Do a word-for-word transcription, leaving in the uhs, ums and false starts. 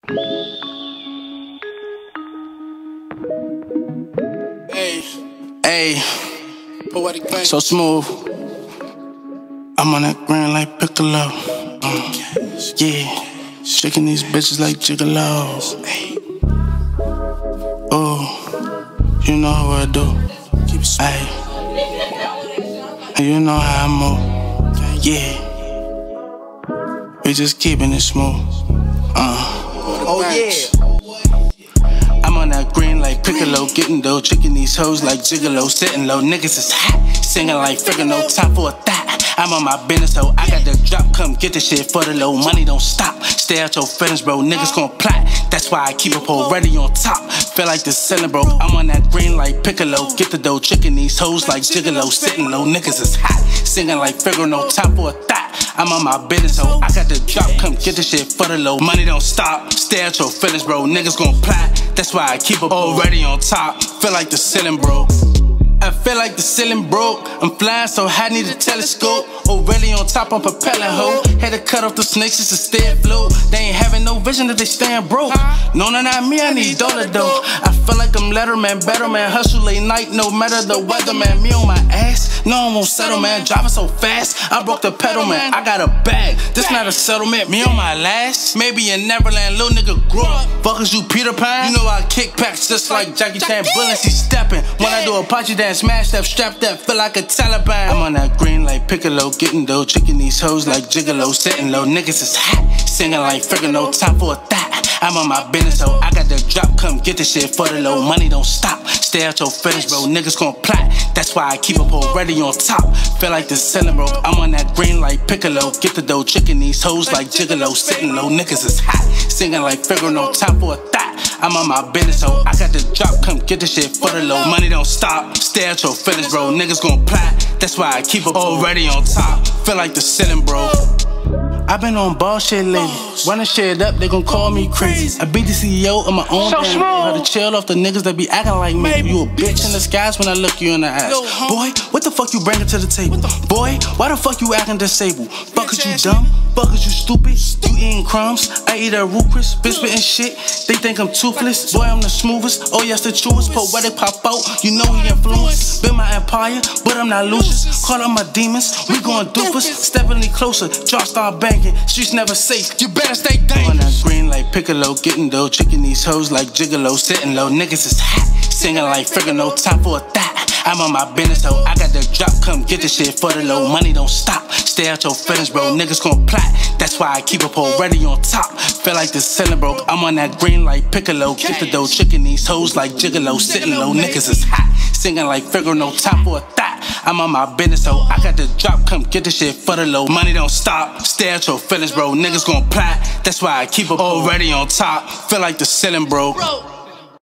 Hey, hey, poetic vein. So smooth. I'm on that grind like Piccolo. Mm. Yeah, shaking these bitches like gigolos. Oh, you know how I do. Ay, you know how I move. Yeah, we just keeping it smooth. Uh. Oh yeah. I'm on that green like Piccolo, getting dough, tricking these hoes like gigolo, sitting low. Niggas is hot, singing like friggin' no time for a thot. I'm on my business, ho. I got the drop, come get the shit for the low. Money don't stop, stay out your feelings, bro. Niggas gon' plot, that's why I keep a pole ready on top. Feel like the ceiling, bro. I'm on that green like Piccolo, get the dough, tricking these hoes like gigolo, sitting low. Niggas is hot, singing like friggin' no time for a thot. I'm on my business, ho. I got the drop, come get the shit for the low. Money don't stop, stay out your feelings, bro. Niggas gon' plot, that's why I keep a already on top. Feel like the ceiling, bro. I feel like the ceiling broke. I'm flying so high, need a telescope. Already on top, I'm propelling, ho. Had to cut off the snakes just to stay afloat. They ain't having no vision that they staying broke. No, no, not me, I need dollar dough. I feel like I'm Letterman, better man. Hustle late night, no matter the weather, man. Me on my ass, no, I won't settle, man. Driving so fast, I broke the pedal, man. I got a bag, this not a settlement. Me on my last, maybe in Neverland, little nigga grow up. Fuck is you, Peter Pan? You know I kick packs just like Jackie Chan. Bullets, he stepping. When I do a Apache dance, smash that, strap that, feel like a Taliban. I'm on that green like Piccolo, getting dough, tricking these hoes like gigolo, sitting low. Niggas is hot, singing like friggin' no time for a thot. I'm on my business, ho. I got the drop, come get the shit for the low. Money don't stop, stay out your feelings, bro. Niggas gon' plot, that's why I keep a pole ready on top. Feel like the ceiling, bro. I'm on that green like Piccolo, get the dough, tricking these hoes like gigolo, sitting low. Niggas is hot, singing like friggin' no time for a thot. I'm on my business, ho. I got the drop, come get the shit for the low. Money don't stop, stay out your feelings, bro. Niggas gon' plot, that's why I keep a already on top. Feel like the ceiling, bro. I been on bullshit lately, running shit up, they gon' call me crazy. I be the C E O of my own thing. How to chill off the niggas that be acting like me. You a bitch in disguise when I look you in the eyes. Boy, what the fuck you bringing to the table? Boy, why the fuck you acting disabled? Fuck is you dumb? Fuck is you stupid? You eating crumbs? I eat a root crisp, bitch spitting shit. They think I'm toothless. Boy, I'm the smoothest. Oh yes, the truest. Poetic pop out, you know he influenced. Build my empire, but I'm not losers. Call up my demons, we going doofus. Stepping closer, jaw start banging. Streets never safe, you better stay dangerous. On that green like Piccolo, getting dough, tricking these hoes like gigolo, sitting low. Niggas is hot, singing like friggin' no time for a thot. I'm on my business, ho. I got the drop, come get the shit for the low. Money don't stop, stay out your feelings, bro. Niggas gon' plot, that's why I keep a pole ready on top. Feel like the ceiling broke. I'm on that green like Piccolo, get the dough, tricking these hoes like gigolo, sitting low. Niggas is hot, singing like friggin' no time for a thot. I'm on my business, ho. I got the drop, come get the shit for the low. Money don't stop, stay out your feelings, bro. Niggas gon' plot, that's why I keep a already on top. Feel like the ceiling broke.